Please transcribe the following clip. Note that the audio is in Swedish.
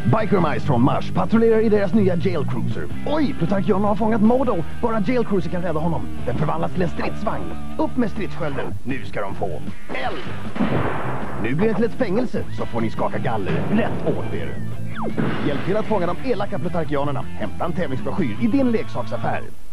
Biker Mice från Mars patrullerar i deras nya Jail Cruiser. Oj, Plutarkion har fångat Modo. Bara Jail Cruiser kan rädda honom. Den förvandlas till en stridsvagn. Upp med stridsskölden. Nu ska de få eld. Nu blir det till ett fängelse, så får ni skaka galler rätt åt er. Hjälp till att fånga de elaka Plutarkionerna. Hämta en tävlingsbroschyr i din leksaksaffär.